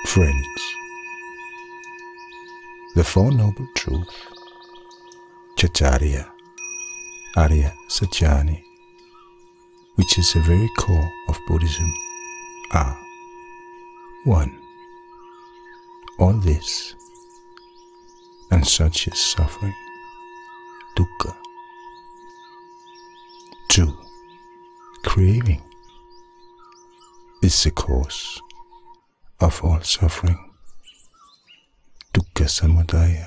Friends, the Four Noble Truths, Chacharya, Arya Sajjani, which is the very core of Buddhism, are 1. All this and such is suffering, dukkha. 2. Craving is the cause of all suffering, dukkha samudaya.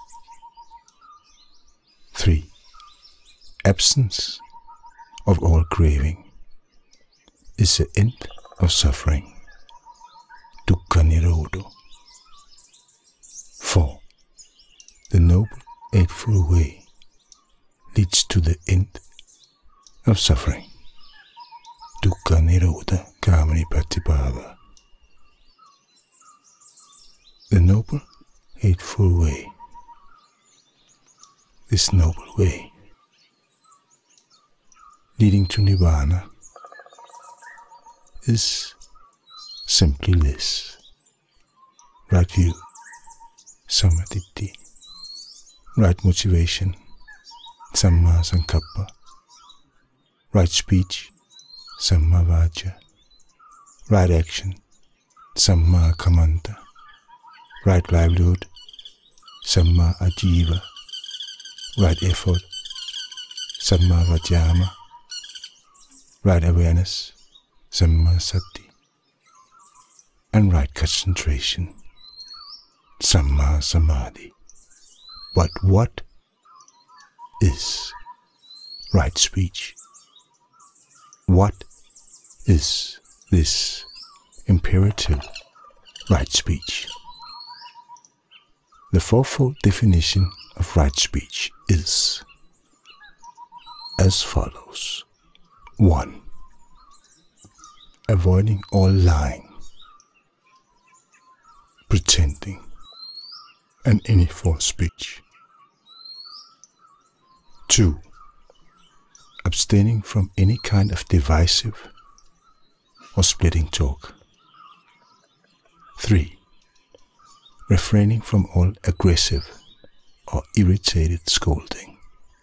3. Absence of all craving is the end of suffering, dukkha nirodha. 4. The Noble Eightfold Way leads to the end of suffering, dukkha nirodha gaminipatibhava. The Noble Eightfold Way. This noble way leading to Nibbana is simply this: right view, samadhi, right motivation, samma sankappa, right speech, samma vajja, right action, samma kamanta, right livelihood, samma ajiva, right effort, samma vajjama, right awareness, samma sati, and right concentration, samma samadhi. But what is right speech? What is this imperative right speech? The fourfold definition of right speech is as follows. 1. Avoiding all lying, pretending, and any false speech. 2. Abstaining from any kind of divisive or splitting talk. 3. Refraining from all aggressive or irritated scolding.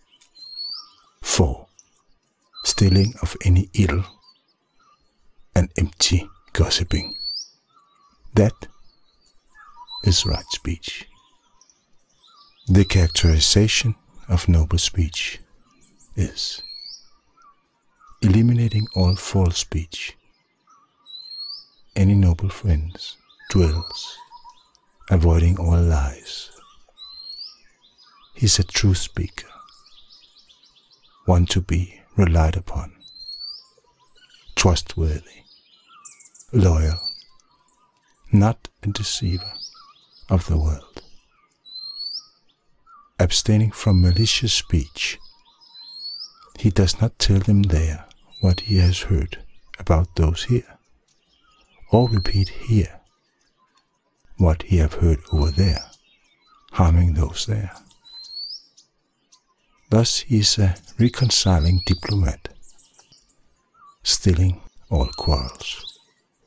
4. Stilling of any ill and empty gossiping. That is right speech. The characterization of noble speech is eliminating all false speech. Any noble friends dwells, avoiding all lies. He is a true speaker, one to be relied upon, trustworthy, loyal, not a deceiver of the world. Abstaining from malicious speech, he does not tell them there what he has heard about those here, or repeat here what he have heard over there, harming those there. Thus he is a reconciling diplomat, stilling all quarrels.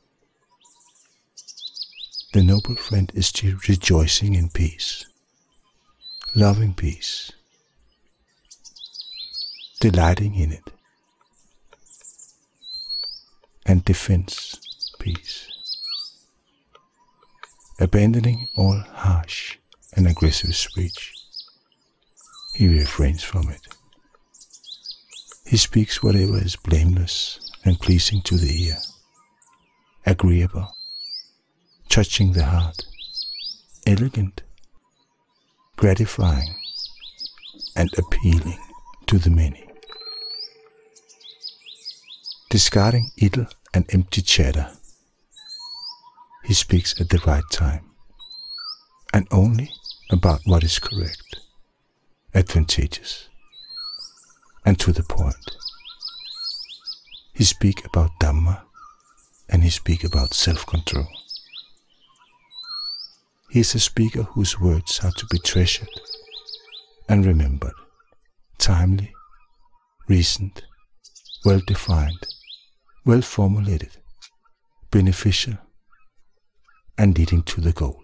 The noble friend is rejoicing in peace, loving peace, delighting in it, and defends peace, abandoning all harsh and aggressive speech. He refrains from it. He speaks whatever is blameless and pleasing to the ear, agreeable, touching the heart, elegant, gratifying, and appealing to the many. Discarding idle and empty chatter, he speaks at the right time, and only about what is correct, advantageous, and to the point. He speaks about Dhamma, and he speaks about self-control. He is a speaker whose words are to be treasured and remembered, timely, reasoned, well-defined, well-formulated, beneficial, and leading to the goal.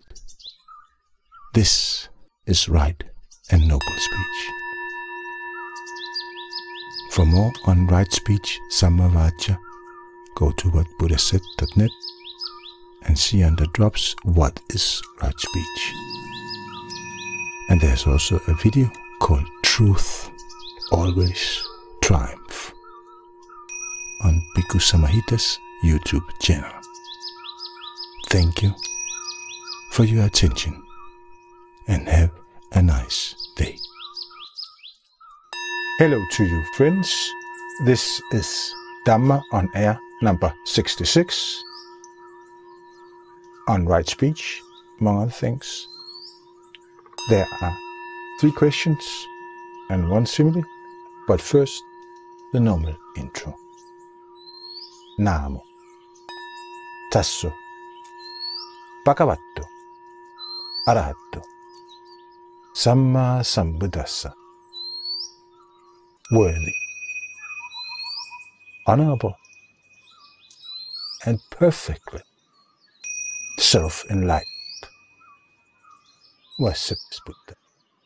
This is right and noble speech. For more on right speech, Samavacya, go to whatbuddhasaid.net and see under drops what is right speech. And there's also a video called Truth Always Triumph on Bhikkhu Samahita's YouTube channel. Thank you for your attention and have a nice day. Hello to you, friends. This is Dhamma on air number 66 on right speech, among other things. There are 3 questions and 1 simile, but first the normal intro. Namo Tasso Bhagavato Arahato Samma Sambuddhassa. Worthy, honorable, and perfectly self-enlightened was this Buddha.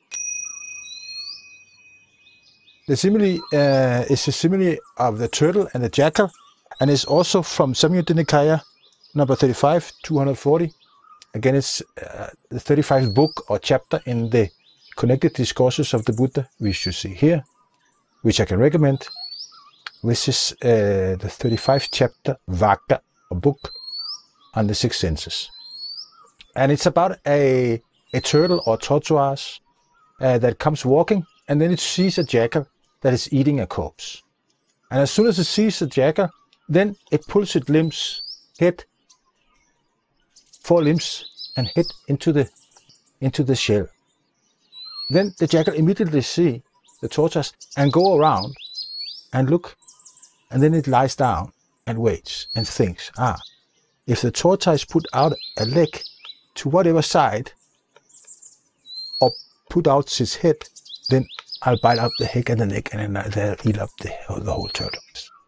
The simile is a simile of the turtle and the jackal, and is also from Samyutta Nikaya, number 35, 240. Again, it's the 35th book or chapter in the connected discourses of the Buddha, we should see here, which I can recommend. This is the 35th chapter, Vaka, a book on the 6 senses. And it's about a turtle or tortoise that comes walking, and then it sees a jackal that is eating a corpse. And as soon as it sees the jackal, then it pulls its limbs, head, 4 limbs, and head into the shell. Then the jackal immediately sees the tortoise and go around and look, and then it lies down and waits and thinks, if the tortoise put out a leg to whatever side or put out his head, then I'll bite up the head and the neck, and then I'll eat up the whole turtle.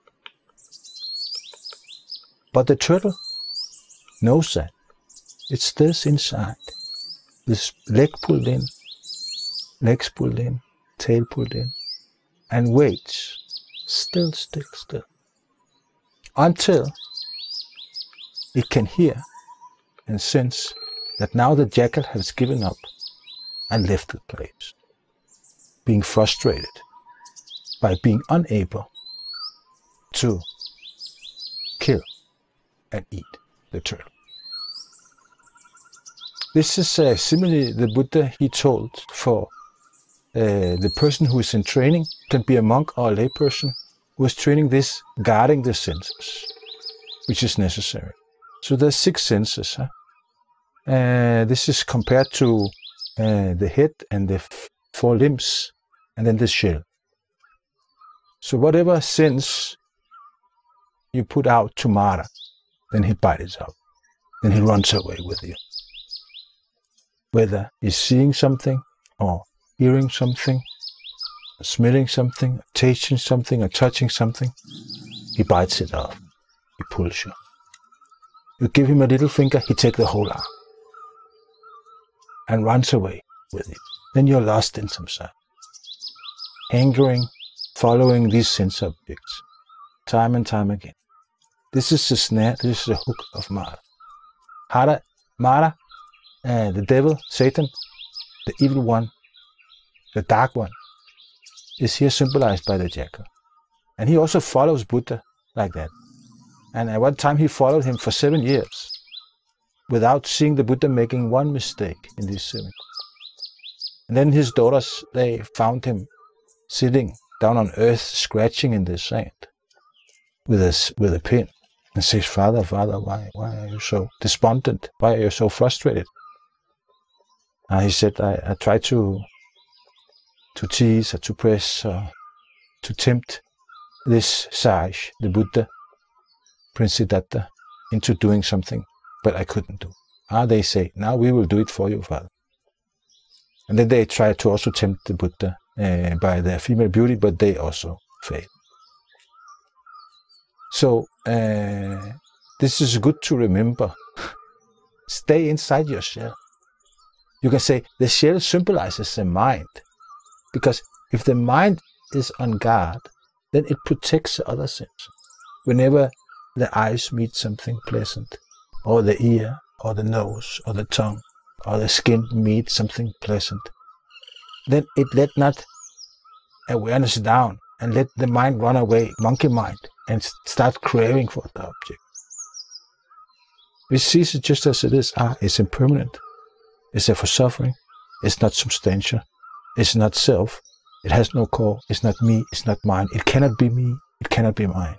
But the turtle knows that. It stays inside. This leg pulled in, legs pulled in, tail pulled in, and waits, still, until it can hear and sense that now the jackal has given up and left the place, being frustrated by being unable to kill and eat the turtle. This is a simile the Buddha he told for the person who is in training, can be a monk or a lay person, who is training this, guarding the senses, which is necessary. So there's 6 senses. This is compared to the head and the 4 limbs, and then the shell. So whatever sense you put out to Mara, then he bites it out. Then he runs away with you. Whether he's seeing something, or hearing something, or smelling something, or tasting something, or touching something, he bites it off. He pulls you. You give him a little finger, he takes the whole arm and runs away with it. Then you're lost in samsara, hankering, following these sense objects, time and time again. This is the snare, this is the hook of Mara. Mara, the devil, Satan, the evil one, the dark one, is here symbolized by the jackal. And he also follows Buddha like that. And at one time he followed him for 7 years without seeing the Buddha making one mistake in these 7 years. And then his daughters, they found him sitting down on earth, scratching in the sand with a pin, and says, Father, why are you so despondent? Why are you so frustrated? And he said, I try to tease or to press or to tempt this sage, the Buddha, Prince Siddhartha, into doing something, but I couldn't do. They say, now we will do it for you, Father. And then they try to also tempt the Buddha by their female beauty, but they also fail. So this is good to remember. Stay inside your shell. You can say the shell symbolizes the mind, because if the mind is on guard, then it protects the other senses. Whenever the eyes meet something pleasant, or the ear, or the nose, or the tongue, or the skin meet something pleasant, then it let not awareness down and let the mind run away, monkey mind, and start craving for the object. We see it just as it is. It's impermanent. It's there for suffering. It's not substantial. It's not self. It has no core. It's not me. It's not mine. It cannot be me. It cannot be mine.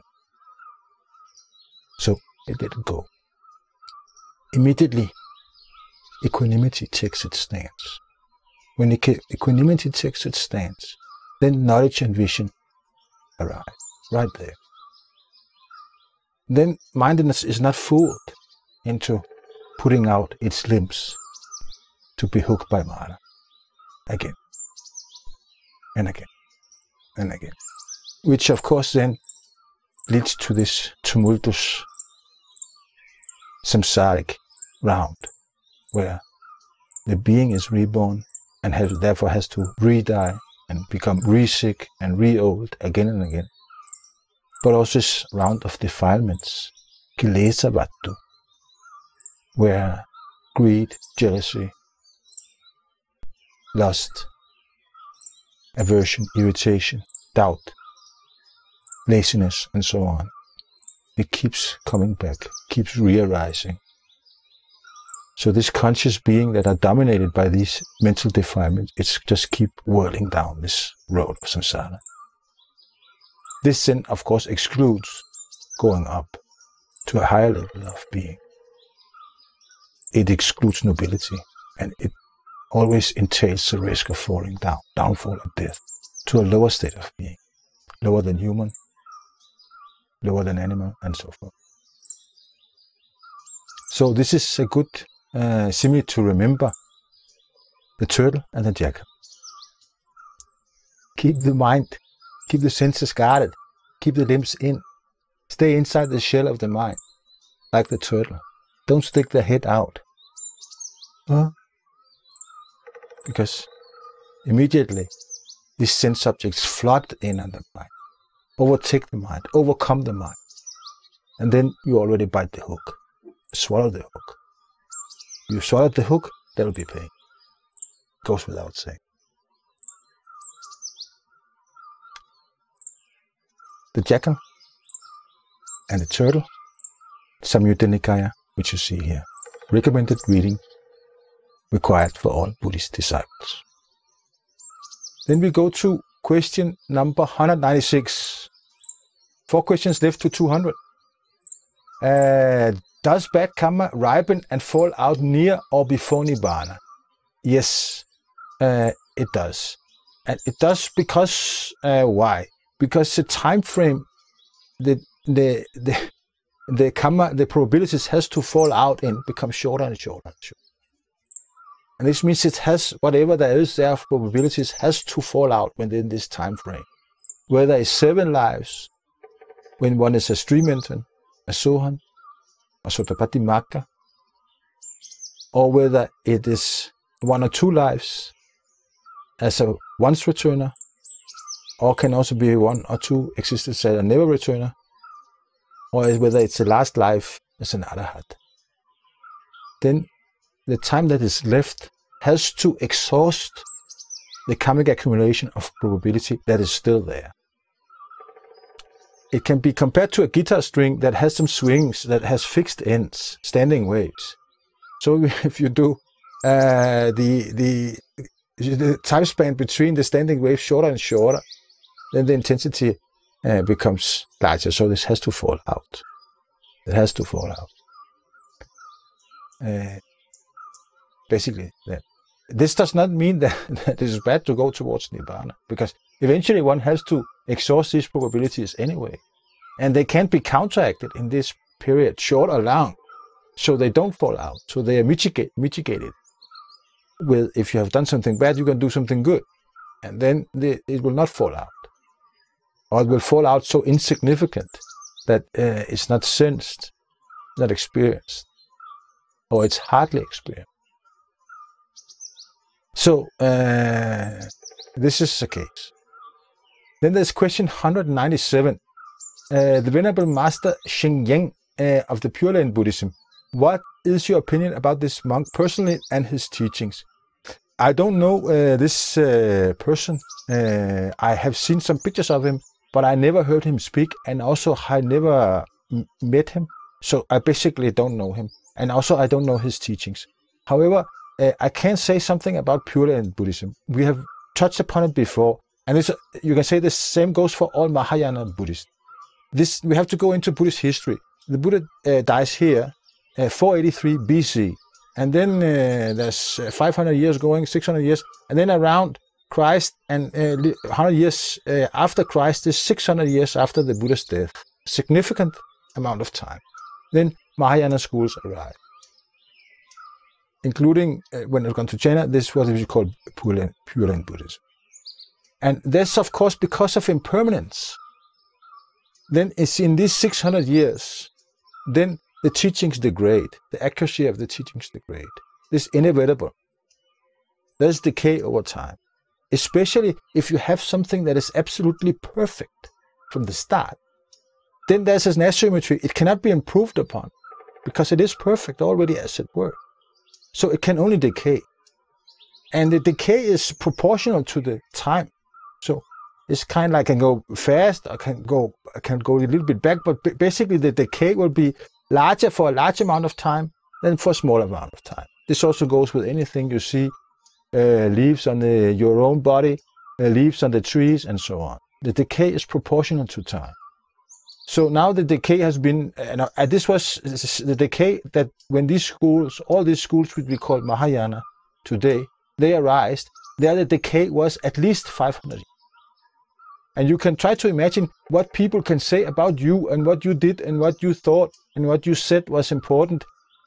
So it let it go. Immediately, equanimity takes its stance. When equanimity takes its stance, then knowledge and vision arrive right there. Then mindedness is not fooled into putting out its limbs to be hooked by Mara again and again and again, which of course then leads to this tumultuous samsaric round where the being is reborn and therefore has to re-die and become re-sick and re-old again and again. But also this round of defilements, kilesa vattu, where greed, jealousy, lust, aversion, irritation, doubt, laziness, and so on, it keeps coming back, keeps re-arising. So this conscious being that are dominated by these mental defilements, it's just keep whirling down this road of samsara. This then, of course, excludes going up to a higher level of being. It excludes nobility, and it always entails the risk of falling down, downfall and death, to a lower state of being, lower than human, lower than animal, and so forth. So this is a good simile to remember the turtle and the jackal. Keep the mind, keep the senses guarded, keep the limbs in, stay inside the shell of the mind, like the turtle. Don't stick the head out. Because immediately these sense objects flood in on the mind, overtake the mind, overcome the mind, and then you already bite the hook, swallow the hook. You swallow the hook, there will be pain. Goes without saying. The jackal and the turtle, Samyutta Nikaya, which you see here. Recommended reading, required for all Buddhist disciples. Then we go to question number 196. 4 questions left to 200. Does bad karma ripen and fall out near or before Nibbana? Yes, it does. And it does because, why? Because the time frame, the karma, the probabilities has to fall out in, become shorter and shorter and shorter. And this means it has, whatever there is there of probabilities has to fall out within this time frame. Whether it's 7 lives, when one is a stream-entrant, a sohan, a sotapatti magga, or whether it is 1 or 2 lives as a once returner, or can also be 1 or 2 existences as a never returner, or whether it's the last life as an arahat. Then the time that is left has to exhaust the karmic accumulation of probability that is still there. It can be compared to a guitar string that has some swings, that has fixed ends, standing waves. So if you do the time span between the standing waves shorter and shorter, then the intensity becomes larger. So this has to fall out. It has to fall out. Basically, this does not mean that it is bad to go towards Nibbana, because eventually one has to exhaust these probabilities anyway. And they can't be counteracted in this period, short or long, so they don't fall out. So they are mitigated. With, if you have done something bad, you can do something good. And then it will not fall out. Or it will fall out so insignificant that it's not sensed, not experienced. or it's hardly experienced. So this is the case. Then there's question 197. The Venerable Master Sheng Yen of the Pure Land Buddhism. What is your opinion about this monk personally and his teachings? I don't know this person. I have seen some pictures of him, but I never heard him speak, and also I never met him. So I basically don't know him, and also I don't know his teachings. However, I can say something about Pure Land Buddhism. We have touched upon it before, and you can say the same goes for all Mahayana Buddhists. We have to go into Buddhist history. The Buddha dies here, 483 BC, and then there's 500 years going, 600 years, and then around Christ, and 100 years after Christ is 600 years after the Buddha's death. Significant amount of time. Then Mahayana schools arrive, including when it comes to China. This is what we call Pure Land Buddhism. And that's, of course, because of impermanence. Then it's in these 600 years, then the teachings degrade, the accuracy of the teachings degrade. This is inevitable. There's decay over time, especially if you have something that is absolutely perfect from the start. Then there's an asymmetry. It cannot be improved upon because it is perfect already, as it were. So it can only decay. And the decay is proportional to the time. So it's kind of like I can go fast, I can go a little bit back, but basically the decay will be larger for a large amount of time than for a small amount of time. This also goes with anything you see, leaves on your own body, leaves on the trees, and so on. The decay is proportional to time. So now the decay has been, this was the decay that when these schools, all these schools which we call Mahayana today, they arise, there the decay was at least 500 years. And you can try to imagine what people can say about you and what you did and what you thought and what you said was important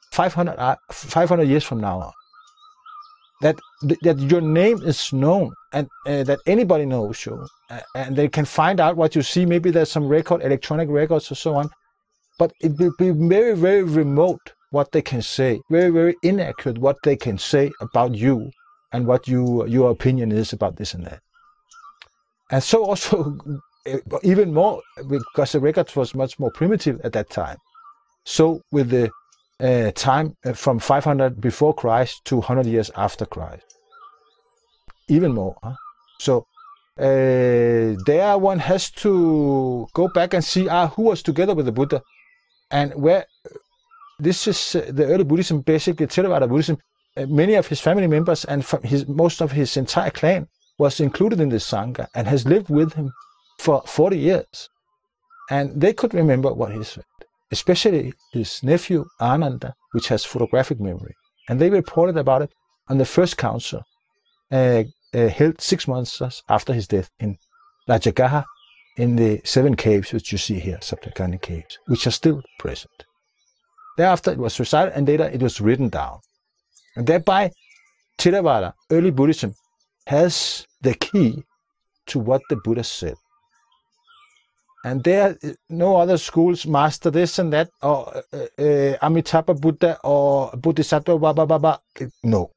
500 years from now on. That your name is known and that anybody knows you, and they can find out what you see. Maybe there's some record, electronic records or so on, but it will be very, very remote what they can say, very, very inaccurate what they can say about you and what your opinion is about this and that. And so also, even more, because the record was much more primitive at that time. So with the time from 500 before Christ to 100 years after Christ. Even more. Huh? So there one has to go back and see who was together with the Buddha. And where this is the early Buddhism, basically Theravada Buddhism. Many of his family members and most of his entire clan was included in the Sangha and has lived with him for 40 years. And they could remember what he said, especially his nephew Ananda, which has photographic memory. And they reported about it on the first council, held 6 months after his death in Jackal, in the 7 caves which you see here, Saptakani caves, which are still present. Thereafter it was recited and later it was written down. And thereby Theravada, early Buddhism, has the key to what the Buddha said. And there no other schools master this and that, or Amitabha Buddha or Bodhisattva, blah, blah, blah, blah. No.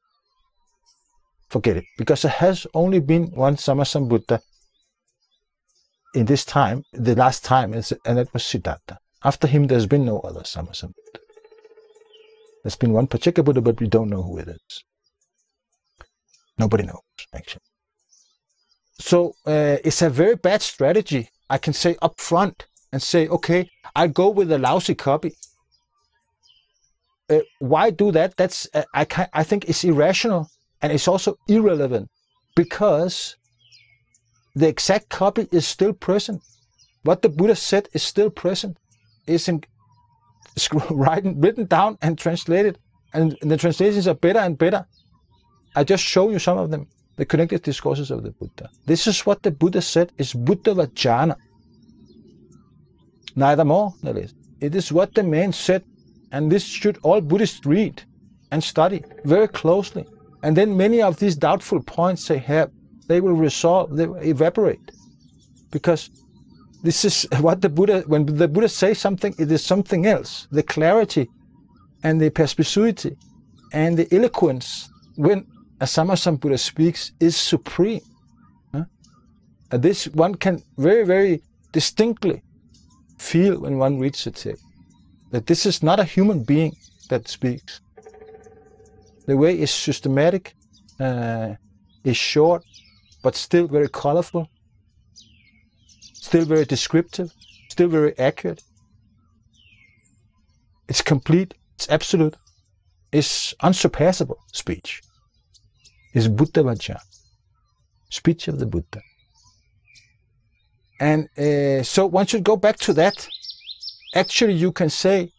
Forget it. Because there has only been one Samyojana Buddha in this time, the last time, and that was Siddhartha. After him, there's been no other Samyojana Buddha. There's been one particular Buddha, but we don't know who it is. Nobody knows, actually. So it's a very bad strategy, I can say up front, and say, okay, I'll go with a lousy copy. Why do that? That's I think it's irrational, and it's also irrelevant, because the exact copy is still present. What the Buddha said is still present. It's written down and translated, and the translations are better and better. I just show you some of them, the connected discourses of the Buddha. This is what the Buddha said is Buddha Vajana. Neither more nor less. It is what the man said, and this should all Buddhists read and study very closely. And then many of these doubtful points they will resolve, they will evaporate. Because this is what the Buddha, when the Buddha says something, it is something else. The clarity and the perspicuity and the eloquence when a Sambuddha speaks is supreme. This one can very, very distinctly feel when one reads the text, that this is not a human being that speaks. The way is systematic, is short, but still very colorful, still very descriptive, still very accurate. It's complete, it's absolute, it's unsurpassable speech. It's Buddha Vajna, speech of the Buddha. And so one should go back to that. Actually, you can say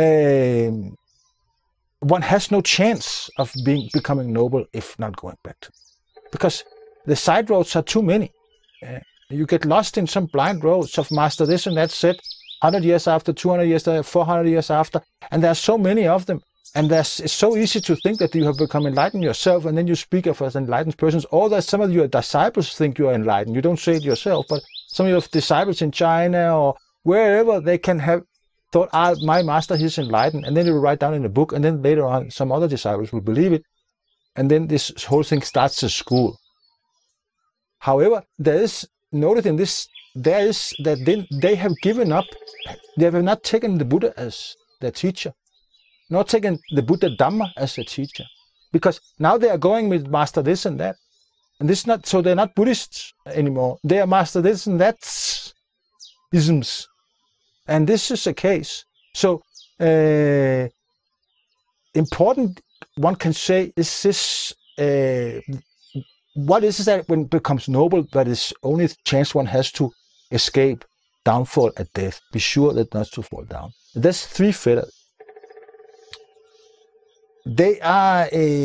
one has no chance of becoming noble if not going back to it. Because the side roads are too many. You get lost in some blind roads of master this and that said 100 years after, 200 years after, 400 years after, and there are so many of them. And it's so easy to think that you have become enlightened yourself, and then you speak of as enlightened persons. Or that some of your disciples think you are enlightened. You don't say it yourself, but some of your disciples in China or wherever, they can have thought, my master, he's enlightened. And then you will write down in a book, and then later on some other disciples will believe it. And then this whole thing starts at school. However, there is noted in this, there is that then they have given up, they have not taken the Buddha as their teacher, not taken the Buddha Dhamma as a teacher, because now they are going with master this and that, and this not, so they're not Buddhists anymore. They are master this and that isms, and this is a case. So important, one can say, is this. What is that when it becomes noble? That is only chance one has to escape downfall at death. Be sure that not to fall down. There's three fetters. They are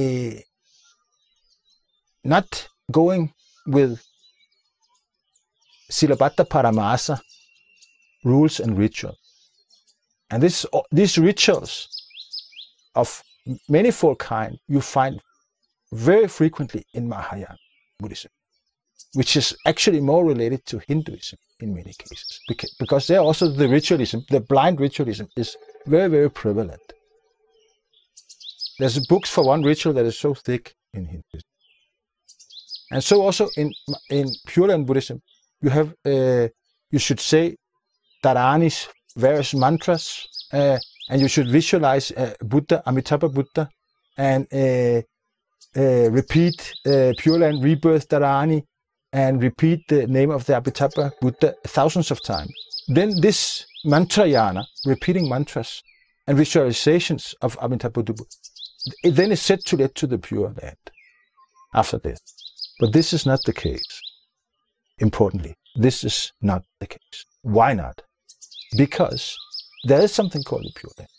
not going with Silabbata Paramasa, rules and rituals. And these rituals of manifold kind you find very frequently in Mahayana Buddhism, which is actually more related to Hinduism in many cases, because there also the ritualism, the blind ritualism, is very, very prevalent. There's books for one ritual that is so thick in Hinduism. And so also in Pure Land Buddhism, you have, you should say Dharani's various mantras, and you should visualize Buddha, Amitabha Buddha, and repeat Pure Land Rebirth Dharani, and repeat the name of the Amitabha Buddha thousands of times. Then this mantrayana, repeating mantras and visualizations of Amitabha Buddha, it then is said to lead to the Pure Land after death. But this is not the case. Importantly, this is not the case. Why not? Because there is something called the Pure Land.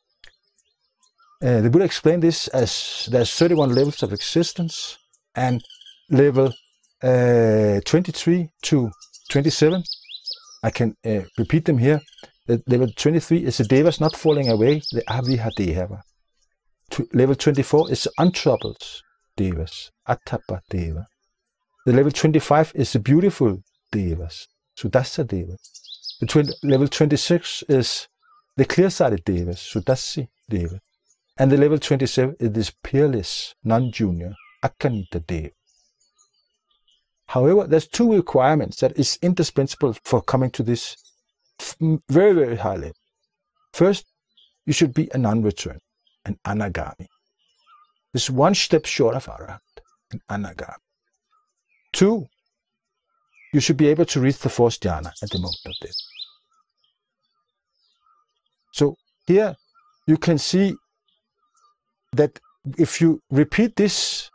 The Buddha explained this as there's 31 levels of existence, and level 23 to 27, I can repeat them here. Level 23 is the devas not falling away, the avihadeva. Level 24 is the untroubled devas, attapa deva. The level 25 is the beautiful devas, sudasa devas. Level 26 is the clear-sighted devas, sudasi devas. And the level 27 is this peerless, non-junior, akanita deva. However, there's two requirements that is indispensable for coming to this very, very high level. First, you should be a non-return, an anagami. This one step short of arahant, an anagami. Two, you should be able to reach the fourth jhana at the moment of death. So here you can see that if you repeat these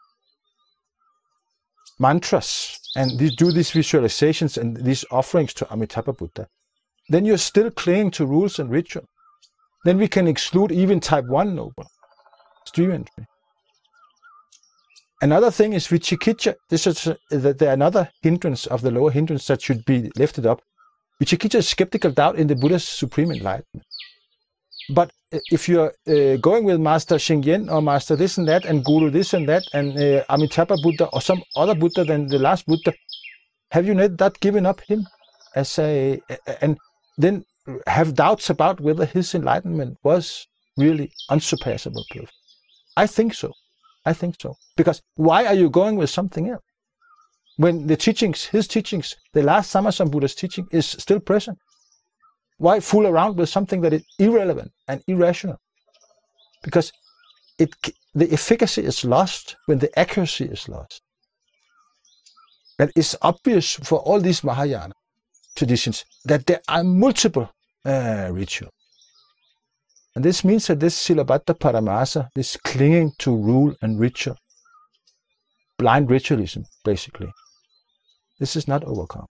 mantras and do these visualizations and these offerings to Amitabha Buddha, then you're still clinging to rules and ritual. Then we can exclude even type 1 noble, stream entry. Another thing is Vicikiccha. This is another hindrance of the lower hindrance that should be lifted up. Vicikiccha is skeptical doubt in the Buddha's supreme enlightenment. But if you're going with Master Sheng Yen or Master this and that and Guru this and that and Amitabha Buddha or some other Buddha than the last Buddha, have you not given up him as and then have doubts about whether his enlightenment was really unsurpassable perfect? I think so. I think so. Because why are you going with something else? When the teachings, his teachings, the last Samasamsa Buddha's teaching is still present. Why fool around with something that is irrelevant and irrational? Because the efficacy is lost when the accuracy is lost. And it's obvious for all these Mahayana traditions that there are multiple rituals. And this means that this Silabbata Paramasa, this clinging to rule and ritual, blind ritualism, basically, this is not overcome.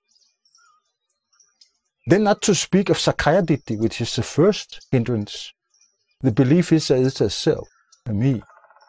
Then not to speak of Sakaya Ditti, which is the first hindrance. The belief is that it's a self, a me.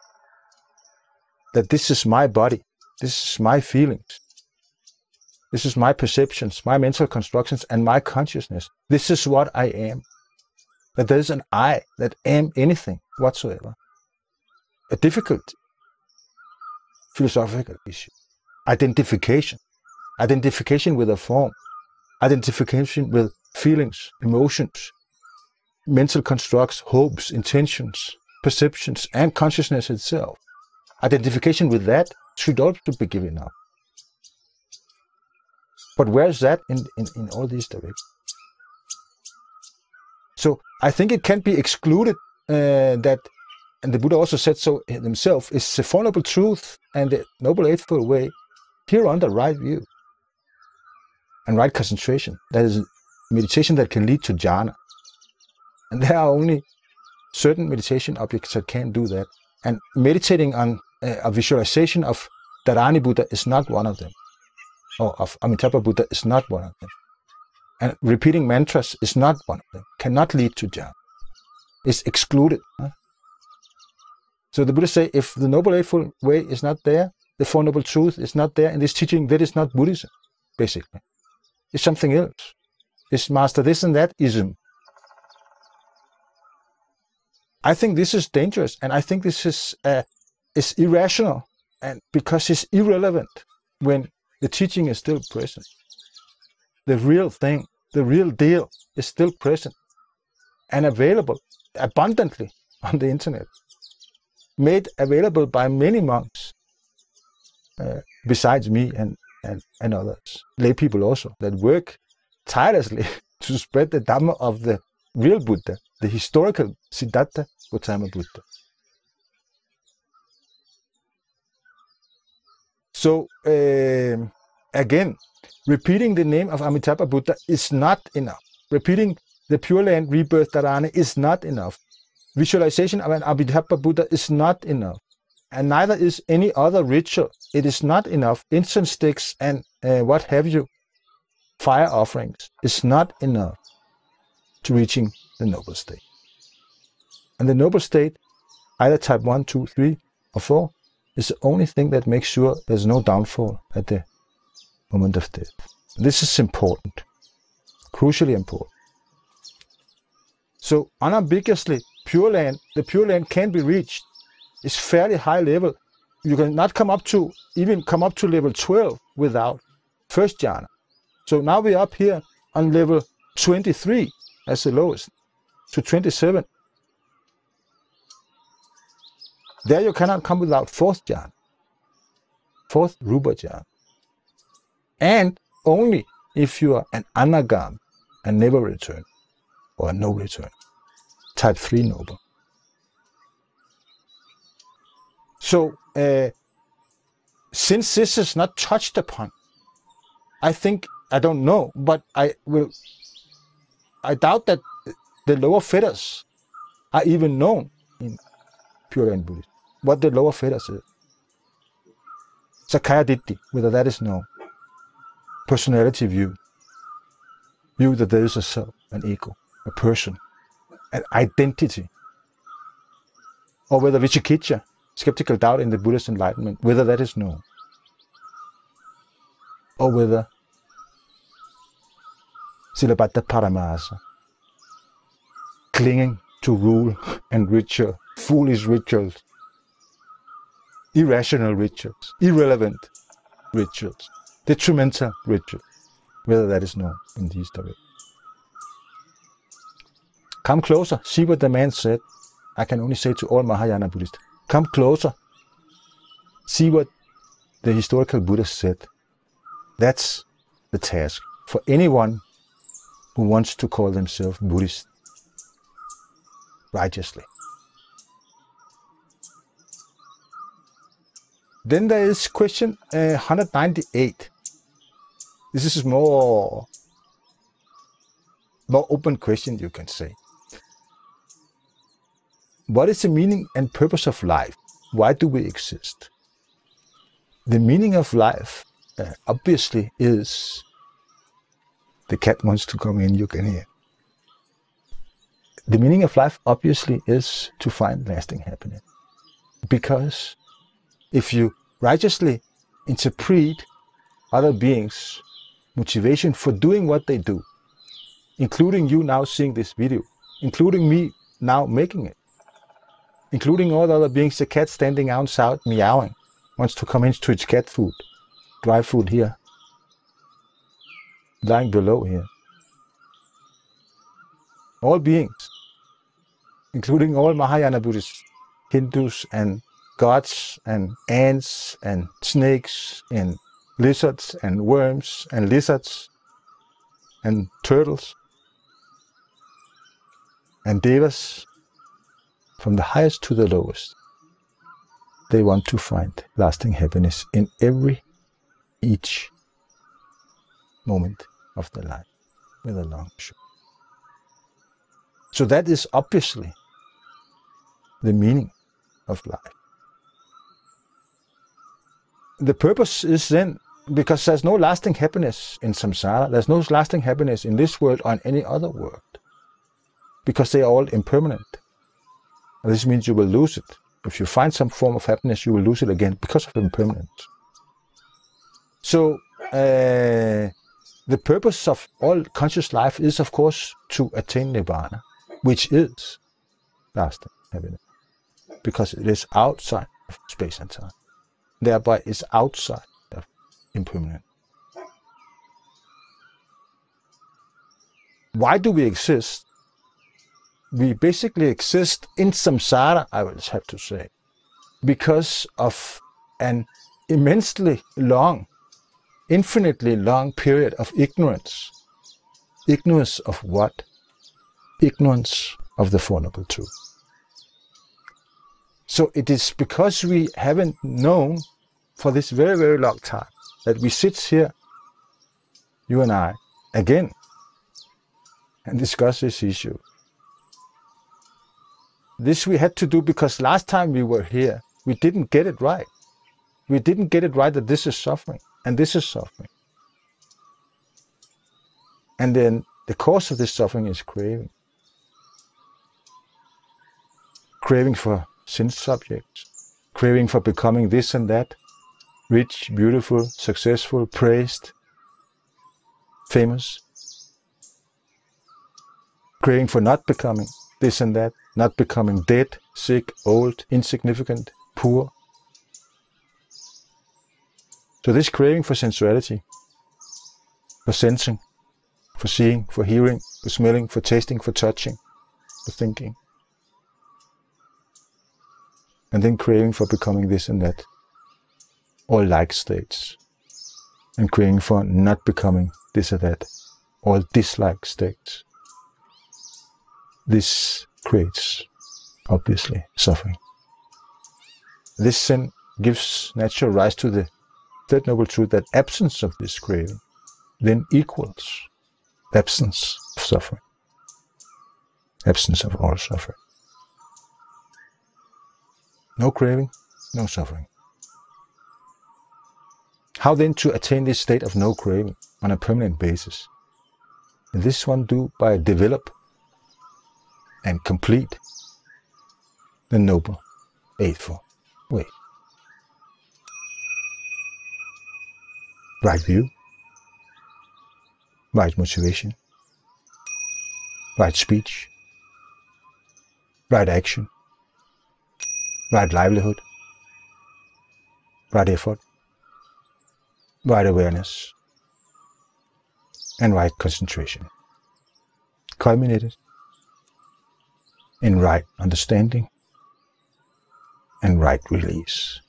That this is my body, this is my feelings, this is my perceptions, my mental constructions, and my consciousness. This is what I am. That there is an I that am anything whatsoever. A difficult philosophical issue. Identification. Identification with a form. Identification with feelings, emotions, mental constructs, hopes, intentions, perceptions, and consciousness itself. Identification with that should also be given up. But where is that in all these directions? So I think it can be excluded that, and the Buddha also said so himself, is the Four Noble Truth and the Noble Eightfold Way here under right view and right concentration. That is meditation that can lead to jhana. And there are only certain meditation objects that can do that. And meditating on a visualization of Dharani Buddha is not one of them. Or of Amitabha Buddha is not one of them. And repeating mantras is not one of them. Cannot lead to jhana. It's excluded. So the Buddha say, if the Noble Eightfold Way is not there, the Four Noble Truth is not there in this teaching, that is not Buddhism, basically. It's something else. It's master this and that ism. I think this is dangerous, and I think this is irrational, and because it's irrelevant when the teaching is still present. The real thing, the real deal is still present and available abundantly on the internet, made available by many monks, besides me and others, lay people also, that work tirelessly to spread the Dhamma of the real Buddha, the historical Siddhartha Gautama Buddha. So, again, repeating the name of Amitabha Buddha is not enough. Repeating the Pure Land Rebirth Dharana is not enough. Visualization of an Amitabha Buddha is not enough. And neither is any other ritual. It is not enough. Incense sticks and what have you, fire offerings, is not enough to reaching the noble state. And the noble state, either type 1, 2, 3, or 4, is the only thing that makes sure there's no downfall at the moment of death. This is important, crucially important. So unambiguously, Pure Land, the Pure Land can be reached. It's fairly high level. You can not even come up to level 12 without first jhana. So now we're up here on level 23 as the lowest, to 27. There you cannot come without fourth jhana, fourth rupa jhana. And only if you are an anagam and never return, or a no return, type 3 noble. So, since this is not touched upon, I don't know, but I doubt that the lower fetters are even known in Pure Land Buddhism. What the lower fetters is. Sakaya Ditti, whether that is known. Personality view that there is a self, an ego, a person, an identity. Or whether Vicikicca, skeptical doubt in the Buddha's enlightenment, whether that is known. Or whether Silabbata Paramasa, clinging to rule and ritual, foolish rituals, irrational rituals, irrelevant rituals, detrimental rituals, whether that is known in these directions. Come closer, see what the man said. I can only say to all Mahayana Buddhists, come closer, see what the historical Buddha said. That's the task for anyone who wants to call themselves Buddhist righteously. Then there is question 198. This is more open question, you can say. What is the meaning and purpose of life? Why do we exist? The meaning of life obviously is, the cat wants to come in, you can hear. The meaning of life obviously is to find lasting happiness. Because if you righteously interpret other beings' motivation for doing what they do, including you now seeing this video, including me now making it, including all the other beings, the cat standing outside meowing, wants to come into its cat food, dry food here, lying below here. All beings, including all Mahayana Buddhists, Hindus and gods and ants and snakes and lizards and worms and lizards and turtles and devas, from the highest to the lowest, they want to find lasting happiness in each moment of their life with a long shot. So that is obviously the meaning of life. The purpose is then, because there's no lasting happiness in samsara, there's no lasting happiness in this world or in any other world, because they are all impermanent. And this means you will lose it. If you find some form of happiness, you will lose it again because of impermanence. So the purpose of all conscious life is, of course, to attain Nibbana, which is lasting happiness, because it is outside of space and time. Thereby is outside of impermanence. Why do we exist? We basically exist in samsara, I will have to say, because of an immensely long, infinitely long period of ignorance. Ignorance of what? Ignorance of the Four Noble Truths. So it is because we haven't known for this very, very long time that we sit here, you and I, again, and discuss this issue. This we had to do because last time we were here, we didn't get it right. We didn't get it right that this is suffering, and this is suffering. And then the cause of this suffering is craving. Craving for sense subjects, craving for becoming this and that, rich, beautiful, successful, praised, famous. Craving for not becoming this and that, not becoming dead, sick, old, insignificant, poor. So this craving for sensuality, for sensing, for seeing, for hearing, for smelling, for tasting, for touching, for thinking. And then craving for becoming this and that, all like states. And craving for not becoming this or that, all dislike states. This creates, obviously, suffering. This then gives natural rise to the third noble truth, that absence of this craving then equals absence of suffering. Absence of all suffering. No craving, no suffering. How then to attain this state of no craving on a permanent basis? And this one do by develop and complete the Noble Eightfold Way. Right view, right motivation, right speech, right action, right livelihood, right effort, right awareness, and right concentration. Culminated in right understanding and right release.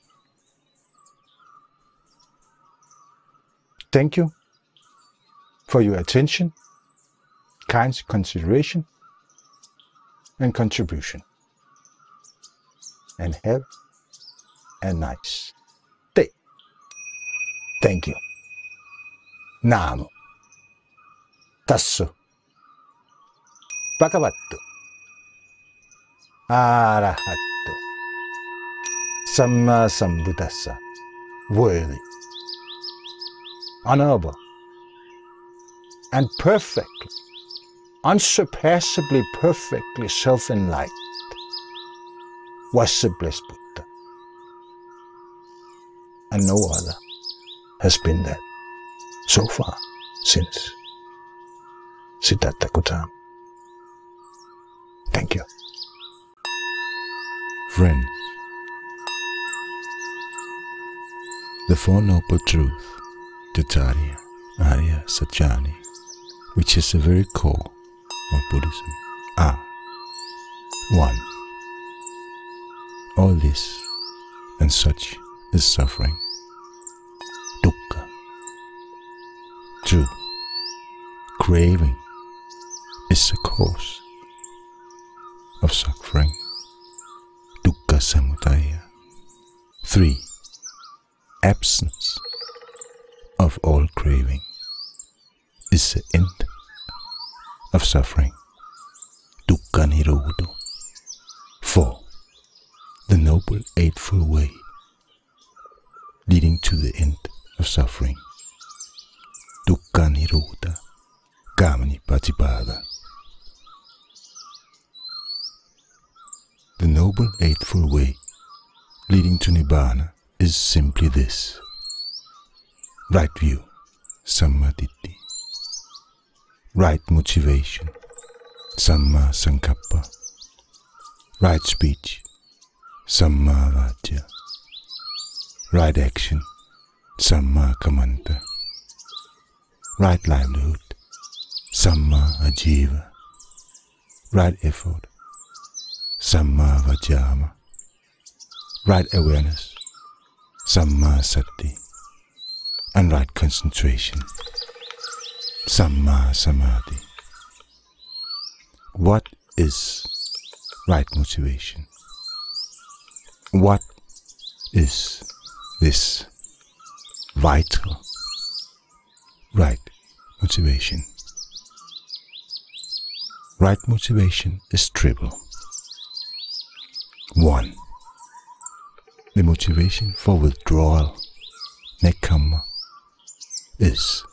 Thank you for your attention, kind consideration, and contribution. And have a nice day. Thank you. Namo Tasso Bhagavato Arahato Samma Sambuddhassa. Worthy, honorable, and perfectly, unsurpassably perfectly self-enlightened was the blessed Buddha, and no other has been that so far since Siddhartha Gautama. Thank you. Friends, the Four Noble Truths, Taittiriya, Arya, Satchani, which is the very core of Buddhism, are 1. All this and such is suffering, dukkha. 2. Craving is the cause of suffering, dukkha samudaya. 3. Absence of all craving is the end of suffering, dukkha nirodha. 4. The Noble Eightfold Way leading to the end of suffering, dukkha nirodha gamani patipada. The Noble Eightfold Way leading to Nibbana is simply this: right view, sammaditthi; right motivation, samma sankappa; right speech, samma vajja; right action, samma kammanta; right livelihood, samma ajiva; right effort, samma vajjama; right awareness, samma sati; and right concentration, samma samadhi. What is right motivation? What is this vital right motivation? Right motivation is triple. 1. The motivation for withdrawal, nekkhamma, is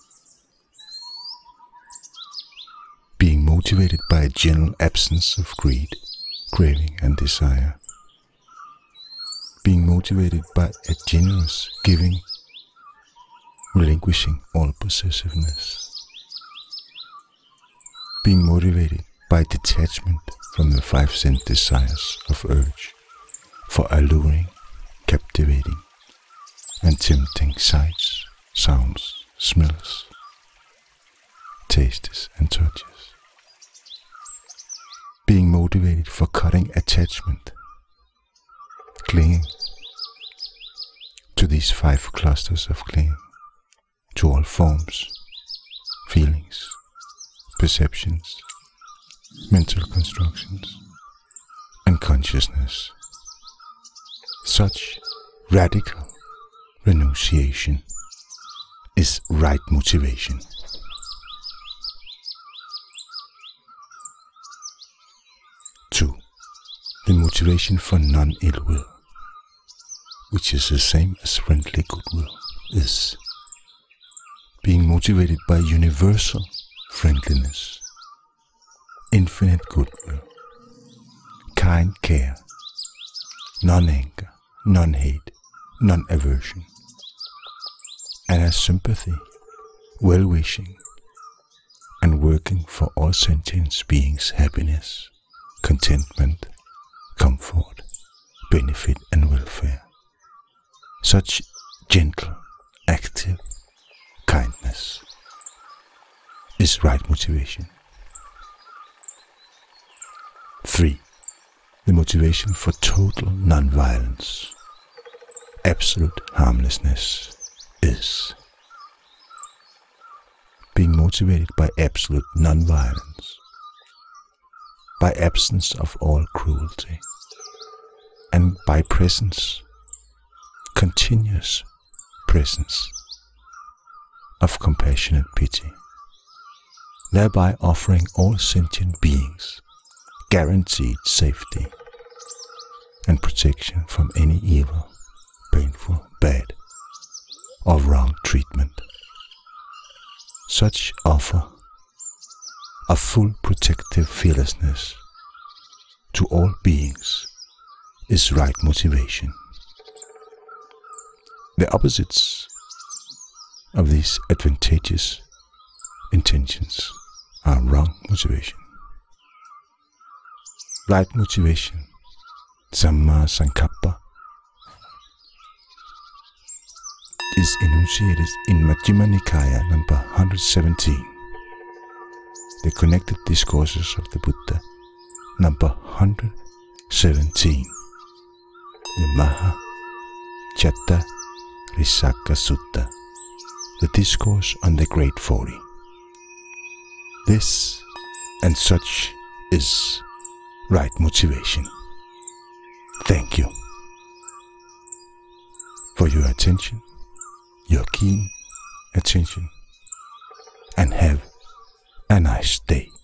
being motivated by a general absence of greed, craving, and desire. Being motivated by a generous giving, relinquishing all possessiveness. Being motivated by detachment from the 5 sense desires of urge for alluring, captivating, and tempting sights, sounds, smells, tastes, and touches. Being motivated for cutting attachment, clinging to these 5 clusters of clinging, to all forms, feelings, perceptions, mental constructions, and consciousness. Such radical renunciation is right motivation. 2. The motivation for non-ill will, which is the same as friendly goodwill, is being motivated by universal friendliness, infinite goodwill, kind care, non-anger, non-hate, non-aversion, and as sympathy, well-wishing, and working for all sentient beings' happiness, contentment, comfort, benefit, and welfare. Such gentle, active kindness is right motivation. 3. the motivation for total non-violence, absolute harmlessness, is. Being motivated by absolute non-violence, by absence of all cruelty, and by presence, continuous presence of compassionate pity, thereby offering all sentient beings guaranteed safety and protection from any evil, painful, bad, or wrong treatment. Such offer of full protective fearlessness to all beings is right motivation. The opposites of these advantageous intentions are wrong motivation. Right motivation, Dhamma Sangha, is enunciated in Majjhima Nikaya number 117, the connected discourses of the Buddha, number 117, the Maha Chatta Risaka Sutta, the discourse on the Great 40. This and such is right motivation. Thank you for your attention, your keen attention, and have a nice day.